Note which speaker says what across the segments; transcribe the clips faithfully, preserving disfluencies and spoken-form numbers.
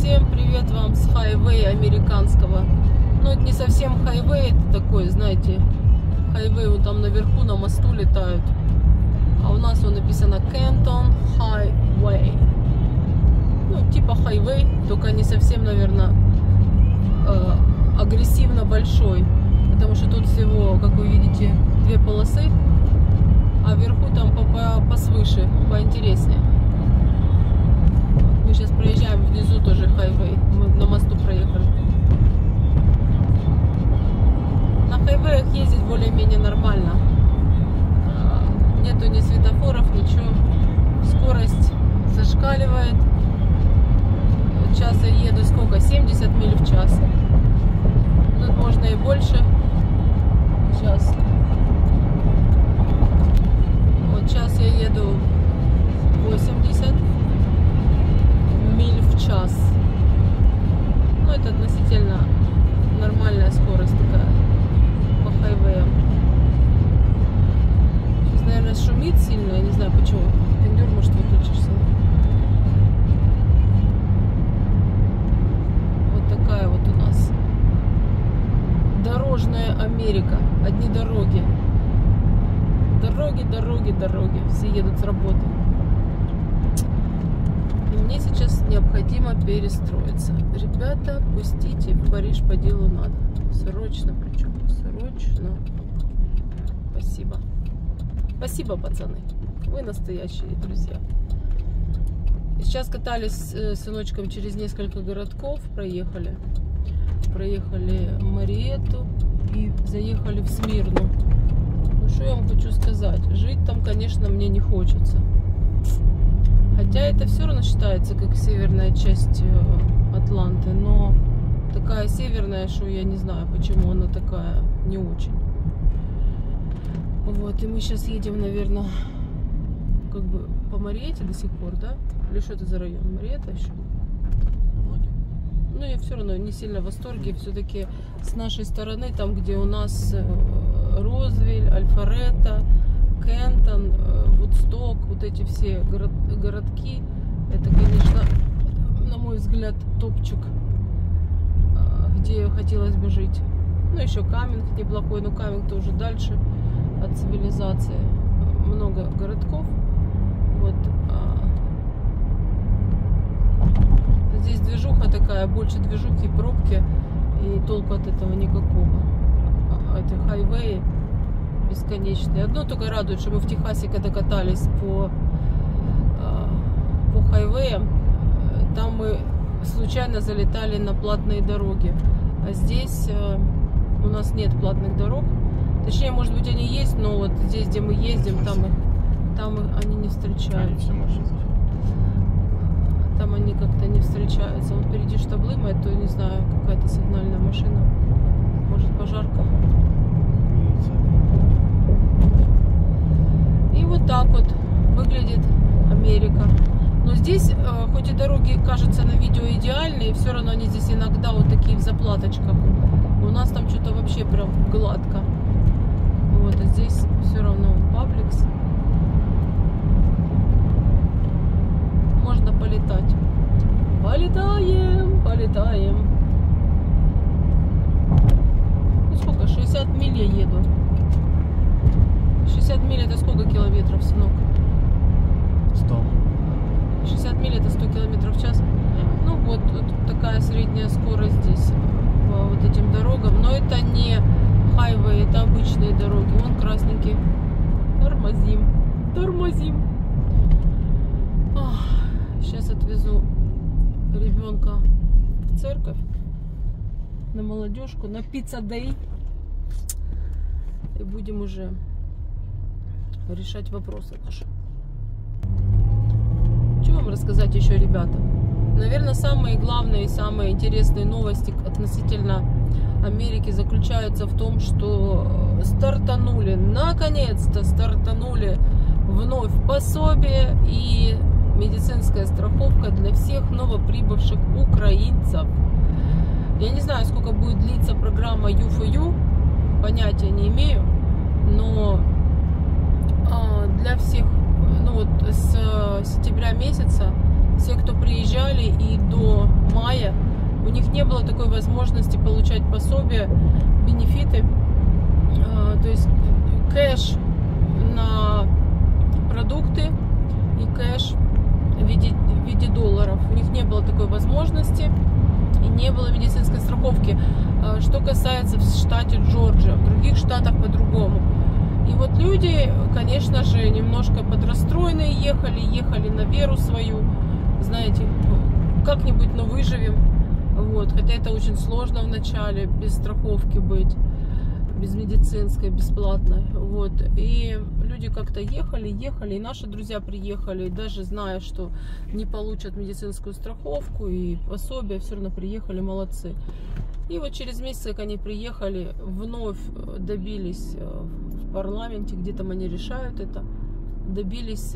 Speaker 1: Всем привет вам с хайвея американского. Ну, это не совсем хайвей, это такой, знаете, хайвей вот там наверху на мосту летают. А у нас вот написано Canton Highway. Ну, типа хайвей, только не совсем, наверное, э, агрессивно большой. Потому что тут всего, как вы видите, две полосы, а вверху там по, по, посвыше, поинтереснее. Мы сейчас проезжаем, внизу тоже хайвей. Мы на мосту проехали. На хайвеях ездить более-менее нормально. Нету ни светофоров, ничего. Скорость зашкаливает. Сейчас я еду сколько? семьдесят миль в час. Тут можно и больше. Сейчас. Вот сейчас я еду восемьдесят миль в час. Ну, это относительно нормальная скорость такая по хайвеям. Сейчас, наверное, шумит сильно, я не знаю почему. Кондер, может, выключишься. Вот такая вот у нас дорожная Америка. Одни дороги. Дороги, дороги, дороги. Все едут с работы. И мне сейчас необходимо перестроиться. Ребята, пустите, в Париж по делу надо. Срочно причем. Срочно. Спасибо. Спасибо, пацаны. Вы настоящие друзья. Сейчас катались с сыночком через несколько городков. Проехали. Проехали Мариетту и заехали в Смирну. Ну, что я вам хочу сказать? Жить там, конечно, мне не хочется. Хотя это все равно считается как северная часть Атланты, но такая северная, что я не знаю, почему она такая не очень. Вот, и мы сейчас едем, наверное, как бы по Мариетте до сих пор, да? Или что это за район? Мариетта еще? Ну, я все равно не сильно в восторге. Все-таки с нашей стороны, там, где у нас Розвиль, Альфаретто, Кентон, Вудсток, вот эти все город, городки, это, конечно, на мой взгляд, топчик, где хотелось бы жить. Ну, еще Каминг неплохой, но Каминг тоже дальше от цивилизации. Много городков. Вот. Здесь движуха такая, больше движухи, пробки, и толку от этого никакого. Это хайвеи бесконечные. Одно только радует, что мы в Техасе, когда катались по, по хайвеям, там мы случайно залетали на платные дороги. А здесь у нас нет платных дорог. Точнее, может быть, они есть, но вот здесь, где мы ездим, там, там они не встречаются. Там они как-то не встречаются. Вот впереди штаблыма, это, не знаю, какая-то сигнальная машина. Может, пожарка. И вот так вот выглядит Америка. Но здесь, хоть и дороги, кажется, на видео идеальные, все равно они здесь иногда вот такие в заплаточках. У нас там что-то вообще прям гладко. Вот, а здесь все равно Пабликс. Можно полетать. Полетаем, полетаем. Ну сколько? шестьдесят миль я еду. шестьдесят миль это сколько километров, сынок?
Speaker 2: сто.
Speaker 1: шестьдесят миль это сто километров в час. Ну вот, вот такая средняя скорость здесь по вот этим дорогам. Но это не хайвей, это обычные дороги. Вон красненький. Тормозим. Тормозим. Ох. Сейчас отвезу ребенка в церковь на молодежку, на пицца-дэй. И будем уже решать вопросы наши. Что вам рассказать еще, ребята? Наверное, самые главные и самые интересные новости относительно Америки заключаются в том, что стартанули, наконец-то стартанули вновь пособие и медицинская страховка для всех новоприбывших украинцев. Я не знаю, сколько будет длиться программа ю фор ю, понятия не имею, но а, для всех, ну вот с сентября месяца, все, кто приезжали и до мая не было такой возможности получать пособия, бенефиты, то есть кэш на продукты и кэш в виде, в виде долларов. У них не было такой возможности и не было медицинской страховки. Что касается в штате Джорджия, в других штатах по-другому. И вот люди, конечно же, немножко подрастроенные ехали, ехали на веру свою, знаете, как-нибудь, но выживем. Вот. Хотя это очень сложно вначале, без страховки быть, без медицинской, бесплатной. Вот. И люди как-то ехали, ехали, и наши друзья приехали, и даже зная, что не получат медицинскую страховку и пособие, все равно приехали, молодцы. И вот через месяц, как они приехали, вновь добились в парламенте, где там они решают это, добились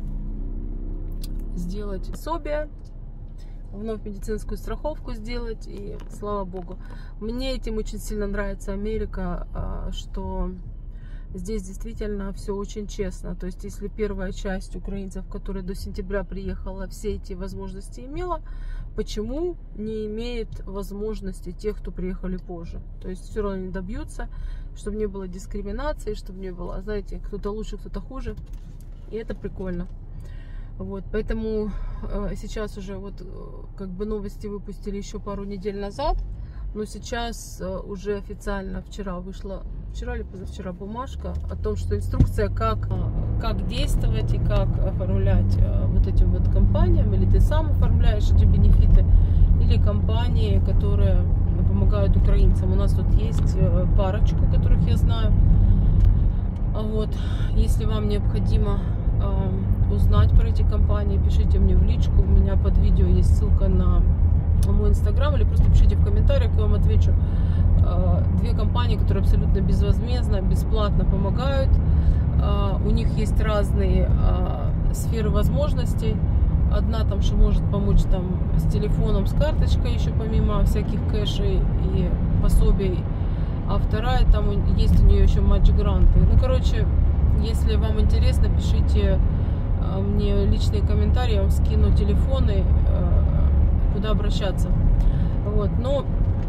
Speaker 1: сделать пособие, вновь медицинскую страховку сделать, и слава богу. Мне этим очень сильно нравится Америка, что здесь действительно все очень честно. То есть если первая часть украинцев, которая до сентября приехала, все эти возможности имела, почему не имеет возможности тех, кто приехали позже? То есть все равно не добьются, чтобы не было дискриминации, чтобы не было, знаете, кто-то лучше, кто-то хуже. И это прикольно. Вот, поэтому э, сейчас уже вот как бы новости выпустили еще пару недель назад, но сейчас э, уже официально вчера вышла, вчера или позавчера бумажка о том, что инструкция, как, как действовать и как оформлять э, вот этим вот компаниям, или ты сам оформляешь эти бенефиты, или компании, которые помогают украинцам. У нас тут есть э, парочку, которых я знаю. Вот, если вам необходимо э, узнать про эти компании, пишите мне в личку. У меня под видео есть ссылка на мой инстаграм, или просто пишите в комментариях, я вам отвечу. Э, две компании, которые абсолютно безвозмездно, бесплатно помогают. Э, у них есть разные э, сферы возможностей. Одна там, что может помочь там с телефоном, с карточкой, еще помимо всяких кэшей и пособий. А вторая, там есть у нее еще матч-гранты. Ну, короче, если вам интересно, пишите мне личные комментарии, я вам скину телефоны, куда обращаться. Вот, но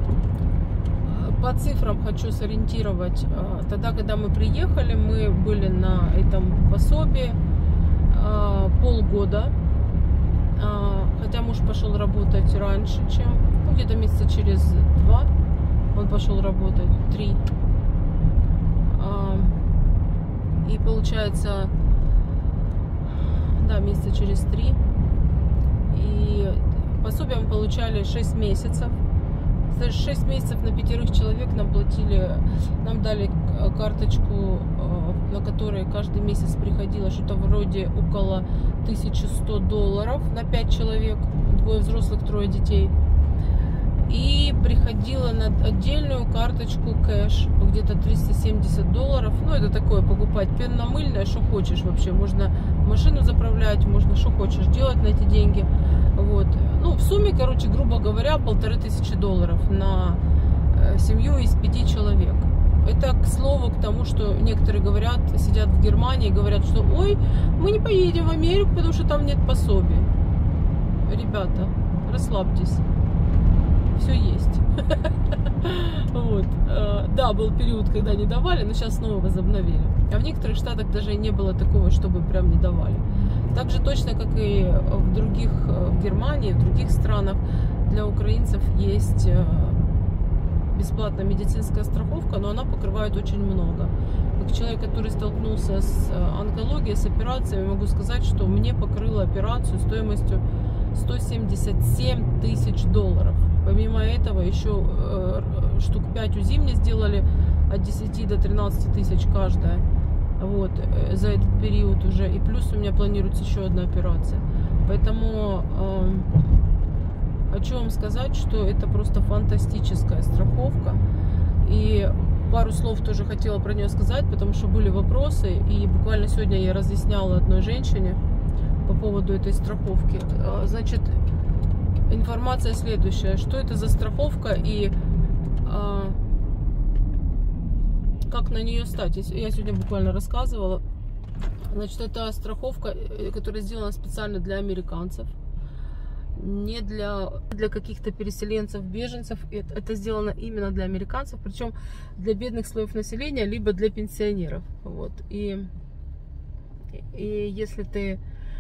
Speaker 1: по цифрам хочу сориентировать. Тогда, когда мы приехали, мы были на этом пособии полгода. Хотя муж пошел работать раньше, чем, ну, где-то месяца через два. Он пошел работать, три. И получается, да, месяца через три. И пособие мы получали шесть месяцев. шесть месяцев на пятерых человек нам платили, нам дали карточку, на которой каждый месяц приходило что-то вроде около тысячи ста долларов на пять человек, двое взрослых, трое детей. И приходила на отдельную карточку кэш, где-то триста семьдесят долларов. Ну, это такое, покупать пенно-мыльное, что хочешь вообще. Можно машину заправлять, можно что хочешь делать на эти деньги. Вот. Ну, в сумме, короче, грубо говоря, полторы тысячи долларов на семью из пяти человек. Это, к слову, к тому, что некоторые говорят, сидят в Германии и говорят, что ой, мы не поедем в Америку, потому что там нет пособий. Ребята, расслабьтесь. Все есть. Вот. Да, был период, когда не давали, но сейчас снова возобновили. А в некоторых штатах даже и не было такого, чтобы прям не давали. Так же точно, как и в других, в Германии, в других странах, для украинцев есть бесплатная медицинская страховка, но она покрывает очень много. Как человек, который столкнулся с онкологией, с операциями, могу сказать, что мне покрыла операцию стоимостью сто семьдесят семь тысяч долларов. Помимо этого еще э, штук пять УЗИ мне сделали от десяти до тринадцати тысяч каждая. Вот, э, за этот период уже. И плюс у меня планируется еще одна операция. Поэтому э, хочу вам сказать, что это просто фантастическая страховка. И пару слов тоже хотела про нее сказать, потому что были вопросы. И буквально сегодня я разъясняла одной женщине по поводу этой страховки. Значит, информация следующая. Что это за страховка и а, как на нее стать? Я сегодня буквально рассказывала. Значит, это страховка, которая сделана специально для американцев. не для, для каких-то переселенцев, беженцев. Это, это сделано именно для американцев, причем для бедных слоев населения, либо для пенсионеров. Вот. И, и если ты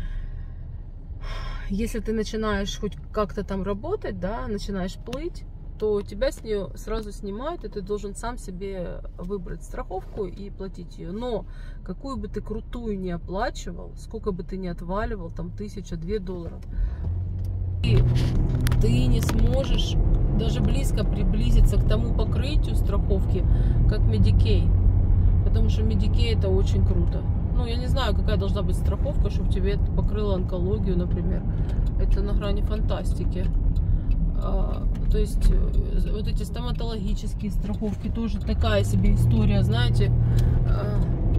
Speaker 1: если ты начинаешь хоть как-то там работать, да, начинаешь плыть, то тебя с нее сразу снимают, и ты должен сам себе выбрать страховку и платить ее. Но какую бы ты крутую не оплачивал, сколько бы ты ни отваливал, там тысяча, две долларов, и ты не сможешь даже близко приблизиться к тому покрытию страховки, как Medicaid. Потому что Medicaid это очень круто. Ну, я не знаю, какая должна быть страховка, чтобы тебе это покрыло онкологию, например. Это на грани фантастики. А, то есть, вот эти стоматологические страховки тоже такая себе история, знаете, а,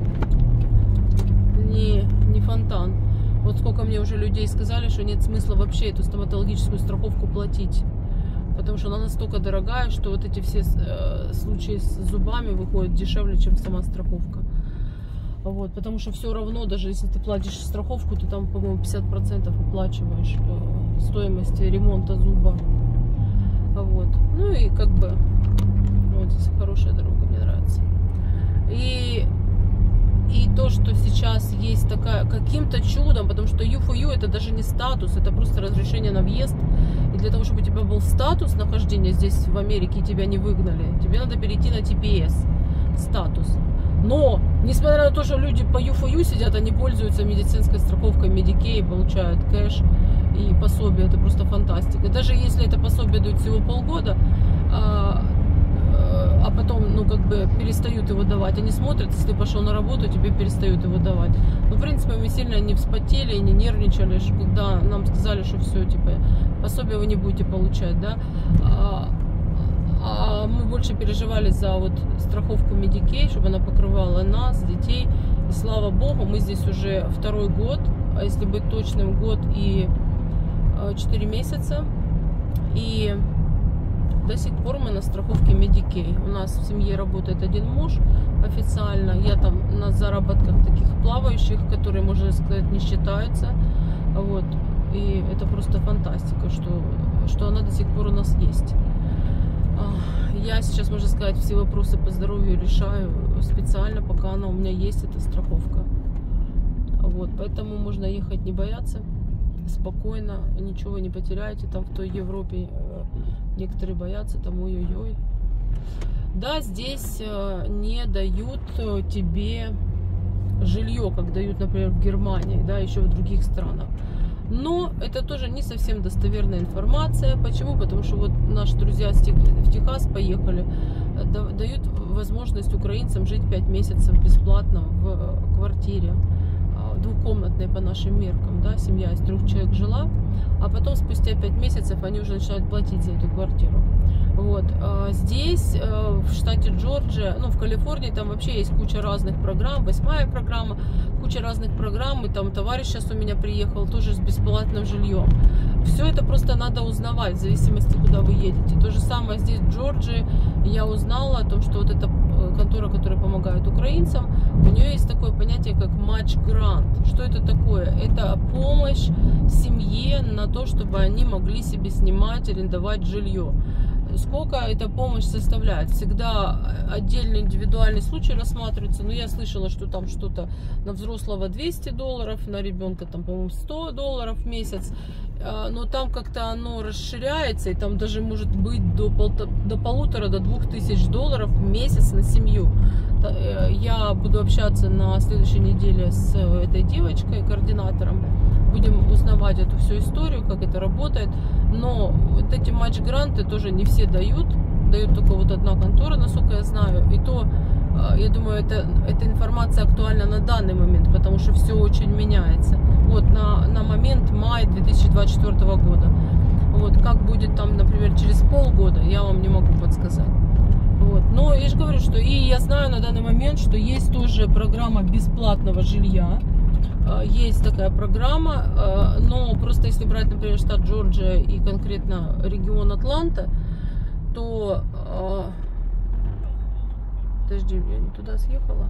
Speaker 1: не, не фонтан. Вот сколько мне уже людей сказали, что нет смысла вообще эту стоматологическую страховку платить. Потому что она настолько дорогая, что вот эти все э, случаи с зубами выходят дешевле, чем сама страховка. Вот, потому что все равно, даже если ты платишь страховку, ты там, по-моему, пятьдесят процентов оплачиваешь э, стоимости ремонта зуба. Вот. Ну и как бы, вот здесь хорошая дорога, мне нравится. И, и то, что сейчас есть такая, каким-то чудом, потому что ю эф ю это даже не статус, это просто разрешение на въезд. И для того, чтобы у тебя был статус нахождения здесь в Америке и тебя не выгнали, тебе надо перейти на ти пи эс статус. Но, несмотря на то, что люди по ю эф ю сидят, они пользуются медицинской страховкой Medicaid, получают кэш и пособие. Это просто фантастика. Даже если это пособие дают всего полгода, а, а потом, ну, как бы перестают его давать. Они смотрят, если ты пошел на работу, тебе перестают его давать. Но, в принципе, мы сильно не вспотели и не нервничали, когда нам сказали, что все, типа, пособие вы не будете получать, да. А мы больше переживали за вот страховку Medicaid, чтобы она покрывала нас, детей. И слава богу, мы здесь уже второй год, а если быть точным, год и четыре месяца. И до сих пор мы на страховке Medicaid. У нас в семье работает один муж официально. Я там на заработках таких плавающих, которые, можно сказать, не считаются. Вот. И это просто фантастика, что, что она до сих пор у нас есть. Я сейчас, можно сказать, все вопросы по здоровью решаю специально, пока она у меня есть, эта страховка. Вот, поэтому можно ехать, не бояться, спокойно, ничего вы не потеряете. Там в той Европе некоторые боятся, там ой-ой-ой. Да, здесь не дают тебе жилье, как дают, например, в Германии, да, еще в других странах. Но это тоже не совсем достоверная информация. Почему? Потому что вот наши друзья в Техас поехали, дают возможность украинцам жить пять месяцев бесплатно в квартире двухкомнатной по нашим меркам, да, семья из трех человек жила, а потом спустя пять месяцев они уже начинают платить за эту квартиру. Вот. Здесь, в штате Джорджия, ну, в Калифорнии, там вообще есть куча разных программ, восьмая программа, куча разных программ, и там товарищ сейчас у меня приехал тоже с бесплатным жильем. Все это просто надо узнавать, в зависимости, куда вы едете. То же самое здесь, в Джорджии, я узнала о том, что вот эта контора, которая помогает украинцам, у нее есть такое понятие, как матч грант. Что это такое? Это помощь семье на то, чтобы они могли себе снимать, арендовать жилье. Сколько эта помощь составляет? Всегда отдельный индивидуальный случай рассматривается. Но я слышала, что там что-то на взрослого двести долларов, на ребенка там, по-моему, сто долларов в месяц. Но там как-то оно расширяется, и там даже может быть до, полта, до полутора, до двух тысяч долларов в месяц на семью. Я буду общаться на следующей неделе с этой девочкой, координатором. Будем узнавать эту всю историю, как это работает. Но вот эти матч-гранты тоже не все дают. Дает только вот одна контора, насколько я знаю. И то, я думаю, это, эта информация актуальна на данный момент, потому что все очень меняется. Вот на, на момент мая две тысячи двадцать четвёртого года. Вот как будет там, например, через полгода, я вам не могу подсказать. Вот. Но я же говорю, что и я знаю на данный момент, что есть тоже программа бесплатного жилья. Есть такая программа, но просто если брать, например, штат Джорджия и конкретно регион Атланта, то... Подожди, я не туда съехала.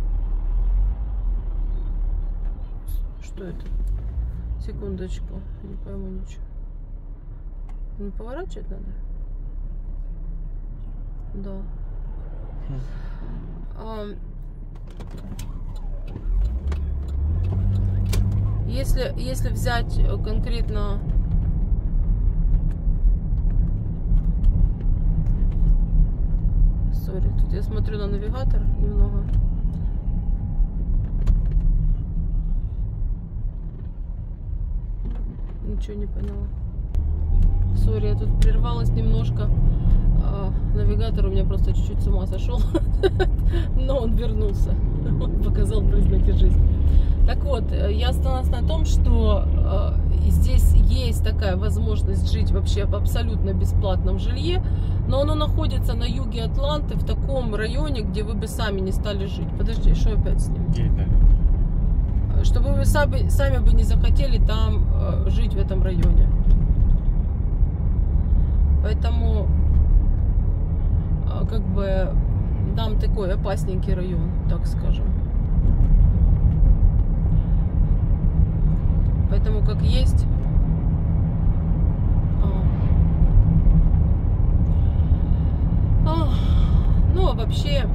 Speaker 1: Что это? Секундочку, не пойму ничего. Не поворачивать надо? Да.
Speaker 2: Хм.
Speaker 1: А, если, если взять конкретно Сори, тут я смотрю на навигатор немного. Ничего не поняла. Сори, я тут прервалась немножко. А, навигатор у меня просто чуть-чуть с ума сошел. Но он вернулся. Он показал признаки жизни. Так вот, я остановилась на том, что э, здесь есть такая возможность жить вообще в абсолютно бесплатном жилье, но оно находится на юге Атланты, в таком районе, где вы бы сами не стали жить. Подожди, что опять с ним? Чтобы вы сами, сами бы не захотели там э, жить в этом районе. Поэтому, э, как бы, там такой опасненький район, так скажем. Поэтому как есть. А, ну а вообще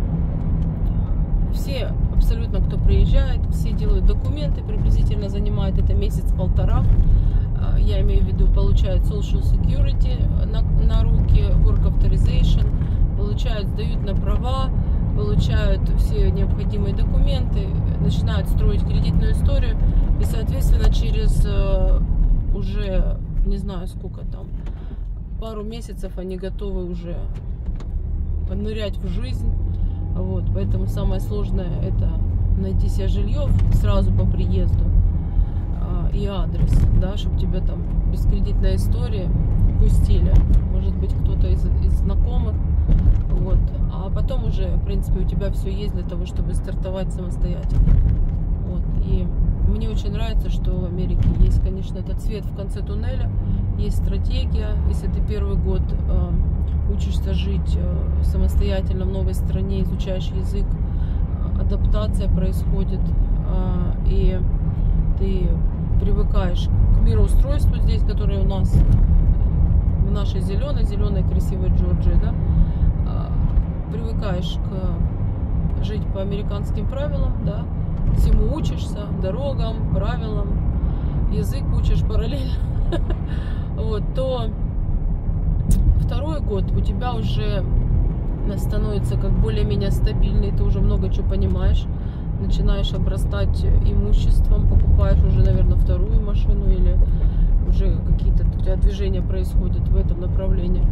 Speaker 1: все абсолютно, кто приезжает, все делают документы, приблизительно занимает это месяц-полтора. Я имею в виду, получают Social Security на, на руки, Work Authorization, получают, сдают на права, получают все необходимые документы, начинают строить кредитную историю. И, соответственно, через э, уже, не знаю сколько там, пару месяцев они готовы уже поднырять в жизнь. Вот, поэтому самое сложное — это найти себе жилье сразу по приезду э, и адрес, да, чтобы тебя там без кредитной истории пустили. Может быть, кто-то из, из знакомых. Вот. А потом уже, в принципе, у тебя все есть для того, чтобы стартовать самостоятельно. Вот. И мне очень нравится, что в Америке есть, конечно, этот свет в конце туннеля, есть стратегия. Если ты первый год э, учишься жить э, самостоятельно в новой стране, изучаешь язык, э, адаптация происходит, э, и ты привыкаешь к мироустройству здесь, которое у нас в нашей зеленой, зеленой красивой Джорджии, да, э, привыкаешь к жить по американским правилам, да, всему учишься, дорогам, правилам, язык учишь параллельно, вот, то второй год у тебя уже становится как более-менее стабильный, ты уже много чего понимаешь, начинаешь обрастать имуществом, покупаешь уже, наверное, вторую машину или уже какие-то у тебя движения происходят в этом направлении.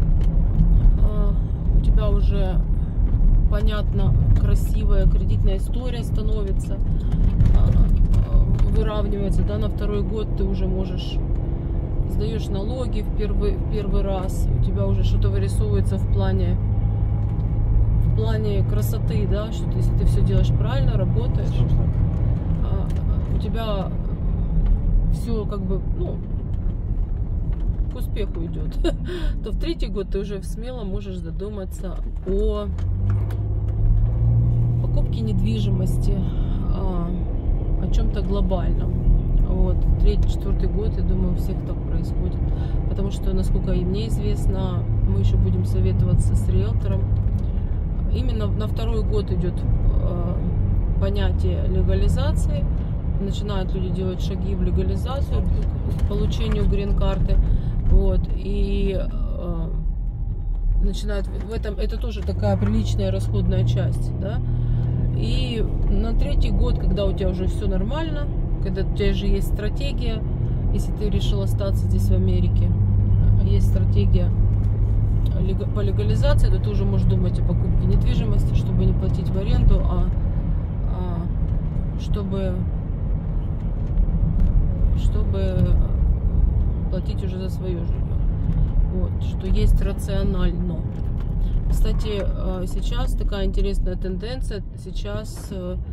Speaker 1: У тебя уже понятно, красивая кредитная история становится, выравнивается, да, на второй год ты уже можешь, сдаешь налоги в первый, в первый раз, у тебя уже что-то вырисовывается в плане, в плане красоты, да, что если ты все делаешь правильно, работаешь, у тебя все как бы, ну, к успеху идет, то в третий год ты уже смело можешь задуматься о покупке недвижимости, о, о чем-то глобальном. Вот, третий, четвертый год, я думаю, у всех так происходит, потому что, насколько и мне известно, мы еще будем советоваться с риэлтором. Именно на второй год идет э, понятие легализации, начинают люди делать шаги в легализацию, к получению грин-карты. Вот, и э, начинают в этом, это тоже такая приличная расходная часть, да. И на третий год, когда у тебя уже все нормально, когда у тебя же есть стратегия, если ты решил остаться здесь в Америке, есть стратегия по легализации, то ты уже можешь думать о покупке недвижимости, чтобы не платить в аренду, а, а чтобы чтобы платить уже за свое жилье. Вот, что есть рационально. Кстати, сейчас такая интересная тенденция. Сейчас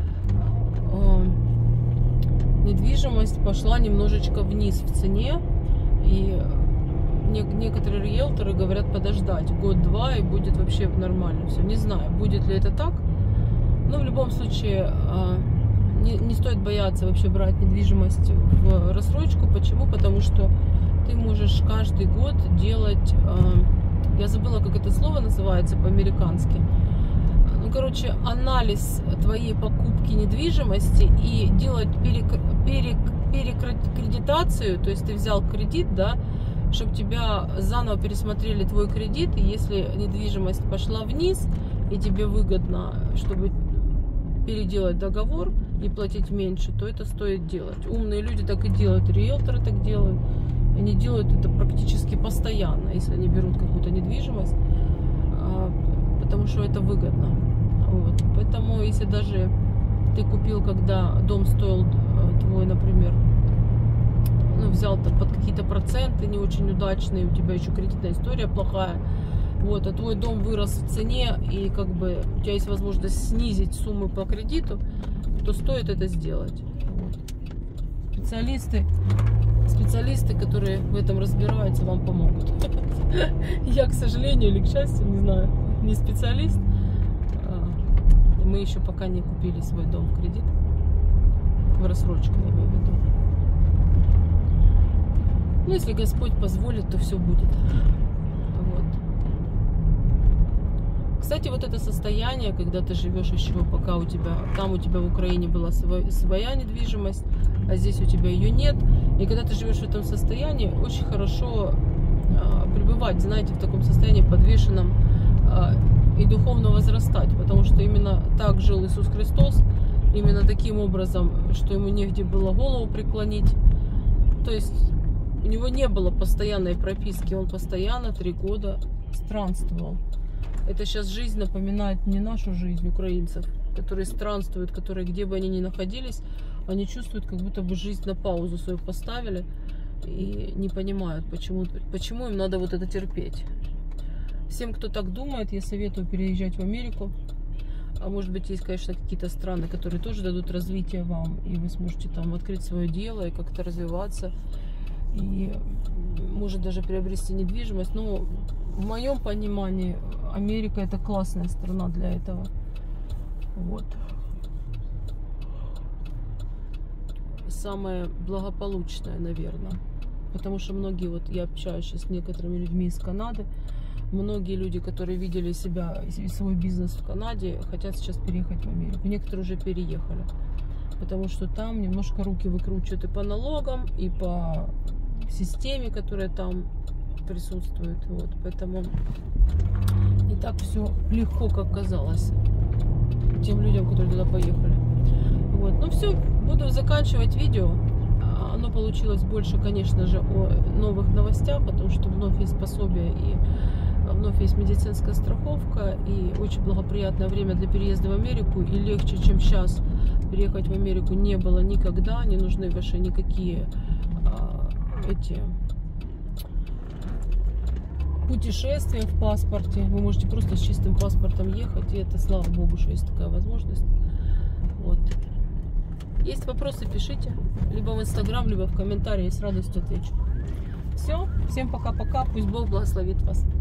Speaker 1: недвижимость пошла немножечко вниз в цене. И некоторые риэлторы говорят подождать год-два, и будет вообще нормально все. Не знаю, будет ли это так. Но в любом случае не, не стоит бояться вообще брать недвижимость в рассрочку. Почему? Потому что ты можешь каждый год делать, я забыла, как это слово называется по-американски, ну, короче, анализ твоей покупки недвижимости и делать перек, перек, перекредитацию, то есть ты взял кредит, да, чтобы тебя заново пересмотрели твой кредит, и если недвижимость пошла вниз, и тебе выгодно, чтобы переделать договор и платить меньше, то это стоит делать. Умные люди так и делают, риэлторы так делают. Они делают это практически постоянно, если они берут какую-то недвижимость, потому что это выгодно. Вот. Поэтому, если даже ты купил, когда дом стоил твой, например, ну, взял-то под какие-то проценты не очень удачные, у тебя еще кредитная история плохая, вот, а твой дом вырос в цене, и как бы у тебя есть возможность снизить сумму по кредиту, то стоит это сделать. Вот. Специалисты, специалисты, которые в этом разбираются, вам помогут. Я, к сожалению или к счастью, не знаю, не специалист. Мы еще пока не купили свой дом в кредит, в рассрочку, я имею в виду. Ну, если Господь позволит, то все будет. Вот. Кстати, вот это состояние, когда ты живешь еще, пока у тебя, там у тебя в Украине была свой, своя недвижимость, а здесь у тебя ее нет. И когда ты живешь в этом состоянии, очень хорошо а, пребывать, знаете, в таком состоянии подвешенном, а, и духовно возрастать, потому что именно так жил Иисус Христос, именно таким образом, что ему негде было голову преклонить. То есть у него не было постоянной прописки, он постоянно три года странствовал. Это сейчас жизнь напоминает не нашу жизнь украинцев, которые странствуют, которые, где бы они ни находились, они чувствуют, как будто бы жизнь на паузу свою поставили и не понимают, почему, почему им надо вот это терпеть. Всем, кто так думает, я советую переезжать в Америку. А может быть, есть, конечно, какие-то страны, которые тоже дадут развитие вам, и вы сможете там открыть свое дело и как-то развиваться, и может даже приобрести недвижимость. Но в моем понимании Америка — это классная страна для этого. Вот. Самая благополучная, наверное. Потому что многие, вот я общаюсь сейчас с некоторыми людьми из Канады, многие люди, которые видели себя и свой бизнес в Канаде, хотят сейчас переехать в Америку. Некоторые уже переехали, потому что там немножко руки выкручивают и по налогам, и по системе, которая там присутствует. Вот. Поэтому не так все легко, как казалось тем людям, которые туда поехали. Вот. Ну все, буду заканчивать видео. Оно получилось больше, конечно же, о новых новостях, о том, что вновь есть пособие и вновь есть медицинская страховка, и очень благоприятное время для переезда в Америку, и легче, чем сейчас переехать в Америку, не было никогда, не нужны ваши никакие а, эти путешествия в паспорте, вы можете просто с чистым паспортом ехать, и это, слава богу, что есть такая возможность. Вот. Есть вопросы, пишите, либо в Инстаграм, либо в комментарии, с радостью отвечу. Все, всем пока-пока, пусть Бог благословит вас.